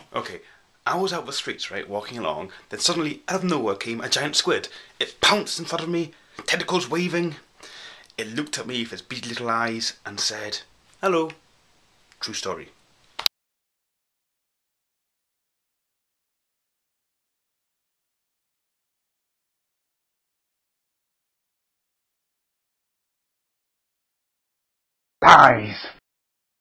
Okay, I was out the streets, right, walking along, then suddenly, out of nowhere, came a giant squid. It pounced in front of me, tentacles waving. It looked at me with its beady little eyes and said, "Hello." True story. Lies!